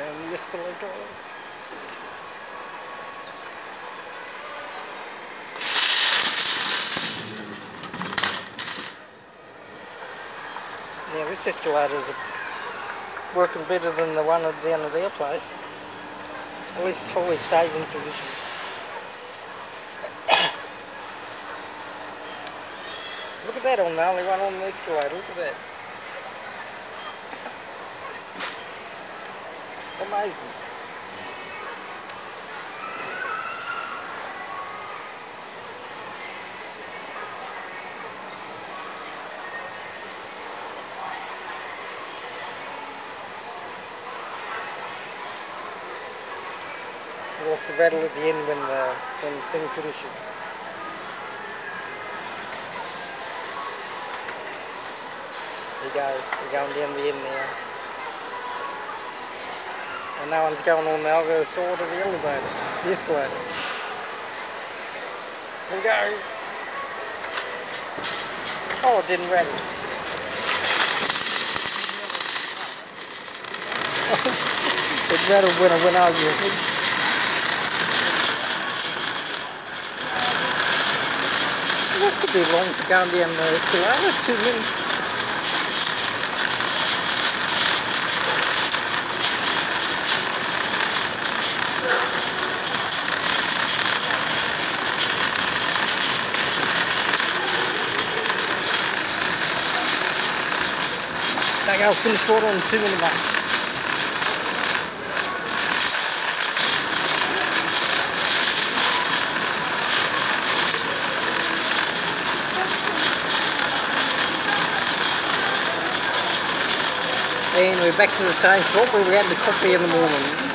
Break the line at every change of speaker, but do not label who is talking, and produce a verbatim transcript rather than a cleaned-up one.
down the escalator. Yeah, this escalator is working better than the one down at their place. At least it fully stays in position. Look at that on the only one on the escalator, look at that. Amazing. We'll have to rattle at the end when the, when the thing finishes. There you go, we're going down the end now. And no one's going on the other side of the elevator, the escalator. Here we go. Oh, it didn't rattle. It rattled when I went over it. That's a bit long to go down the escalator, two minutes. Okay, I'll finish water on two in the back. And we're back to the same spot where we had the coffee in the morning.